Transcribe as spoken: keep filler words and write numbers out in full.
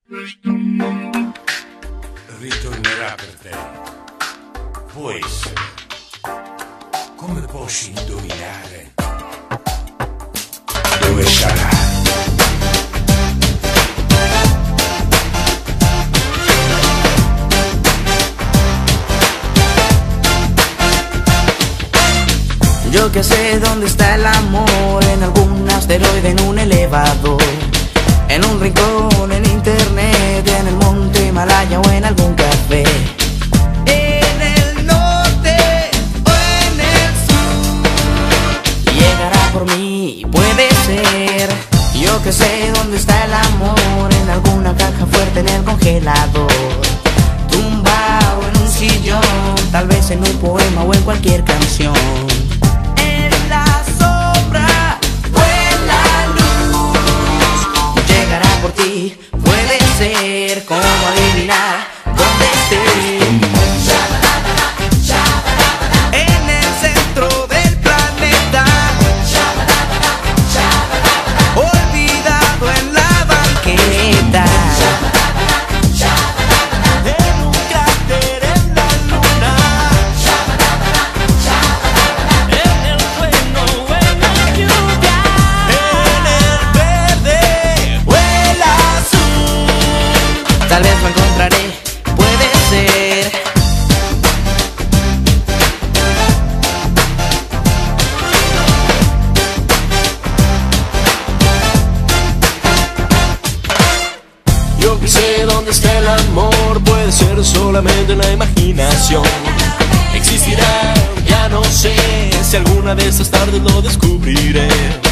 Ritornerà per te. Può essere. Come posso indovinare dove sarà? Yo que sé dónde está el amor, en algún asteroide, en un elevador, en un rincón, en internet, en el monte Himalaya o en algún café. En el norte o en el sur, llegará por mí, puede ser. Yo que sé dónde está el amor, en alguna caja fuerte, en el congelador, tumbado en un sillón, tal vez en un poema o en cualquier canción. Puede ser, como adivinar dónde esté. En el centro del planeta, olvidado en la banqueta, en un cráter en la luna, en el trueno o en la lluvia, en el verde o el azul. Tal vez lo encontraré, puede ser. Yo que sé dónde está el amor, puede ser solamente una imaginación. Existirá, ya no sé, si alguna de estas tardes lo descubriré.